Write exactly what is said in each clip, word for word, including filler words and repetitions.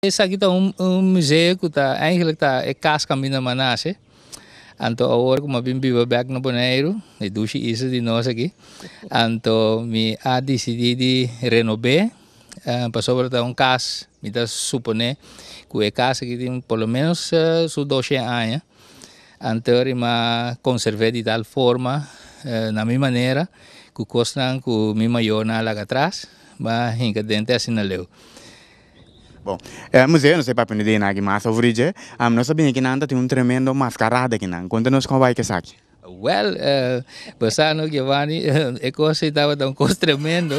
Esse aqui é um, um museu que está, eigenlijk tá, é casca mina manase. Então, agora como eu vivo back no Bonaire, e duche isso de nós aqui. Então, me a decidido renovar, uh, para sobre um caso, me dá supone que é casa que tem pelo menos uh, su doze anos. Então, eu me conservei de tal forma, uh, na minha maneira, que costam que me maior na lá atrás, mas ainda dentro assim não leu. Bom, o museu, não sei para aprender nada mais sobre isso, um, nós sabemos que Nanda tem um tremendo mascarada aqui, não? Conta-nos como vai que sabe. Well, uh, pensando que Giovanni, é coisa estava tão coisa tremendo.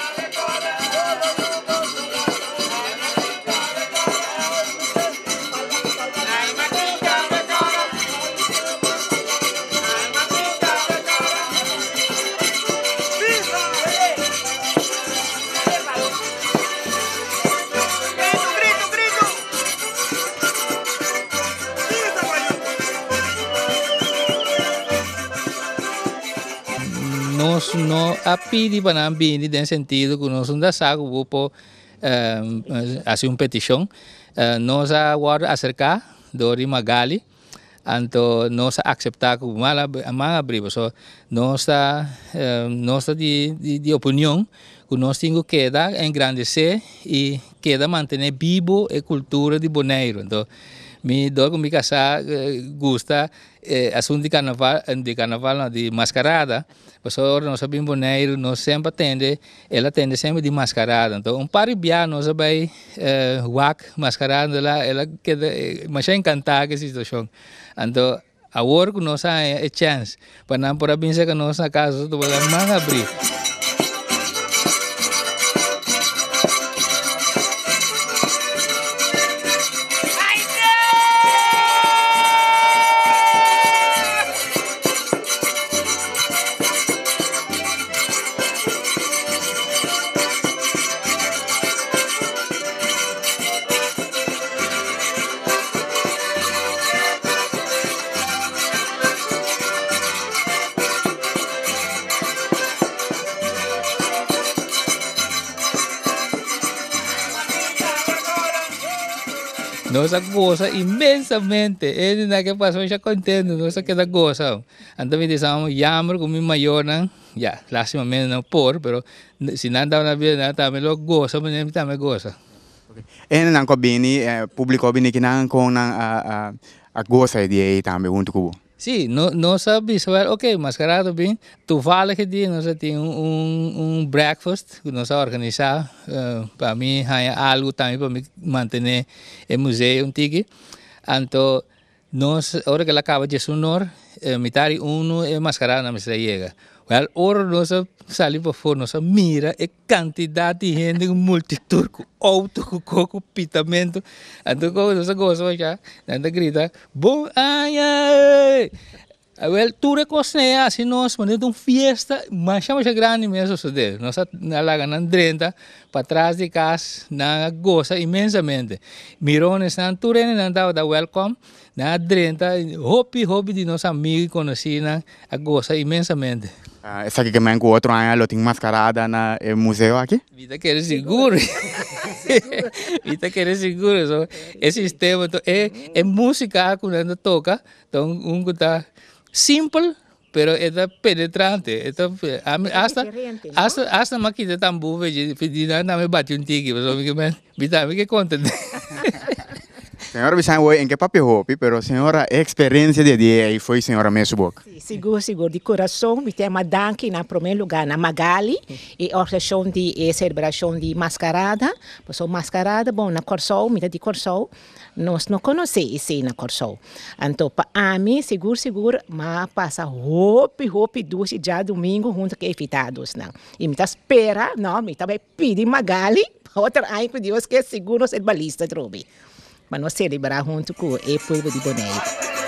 Nós não pedimos para não vir no sentido que nós não sabemos o grupo fazer uma petição, nós agora acercar do Magali, então nós aceitar que mal abrir, so nós nós de de, de opinião que nós temos que dar engrandecer e queda manter vivo a cultura de Bonaire. Então, me dou com me casar gusta eh, assunto de carnaval de carnaval não, de mascarada. Pessoal, nós sabemos Bonaire, nós sempre atende, ela atende sempre de mascarada. Então, um par de biar nós vai eh, wak mascarada lá, ela queda, mas é encantada com a situação. Então, agora que nós temos a chance para não por pensar que nós na casa do Balamang abrir. Nós goza imensamente, ele na que passou já contente, nós queda goza. Então me dizemos, jammer com mi maior não, já, lastimamente não por, pero se não dá na vida, também lo goza, mas nem também goza. E não combine, público bine que não com a a goza de aí também junto com. Sim, no, nós sabemos, ok, mascarado bem, tu fala que dia nós temos um, um, um breakfast que nós organizamos, uh, para mim é algo também para me manter o museu antigo. Então, nós, agora que ela acaba de sonar, uh, metade um é mascarado na mesa chega. Well, ora nós saímos para fora, nós mira a quantidade de gente, multitud, auto, com pitamento. Então, quando nós gostamos já, nós grita, bom, ai, ai. Well, tudo é coisa assim, nós mandamos uma festa, mas chama já grande mesmo, suceder. Nós lá na drenta, para trás de casa, na gosta imensamente. Mirones, na tudo não dá da welcome, na drenta, hobby, hobby de nossos amigos e conhecidos, a gosta imensamente. Uh, essa aqui também com outro ano, tem mascarada no museu aqui? Vida que é seguro. Vida que é seguro. So, esse sistema é, é música que a gente toca, então um que está simples, pero é penetrante. Então, hasta, hasta, hasta maquita tambor, pedida na me bate um tique, mas me que contente. Senhora, você não em que papel roupa, mas senhora, a experiência de dia aí foi senhora mesmo boa. Seguro, seguro, de coração, me tem uma dança na primeiro lugar na Magali, e a organização de e celebração de mascarada, passou mascarada, bom, na Corsol, me de Corsol, nós não conhecemos isso na Corsol. Então, para mim, seguro, seguro, mas passa roupa, roupa, duas já domingo, junto com evitados, não. E me espera, não, me também pede Magali, outra aí que Deus que é seguro, ser balista, Trobi. Mas nós celebrar junto com o povo de Bonaire.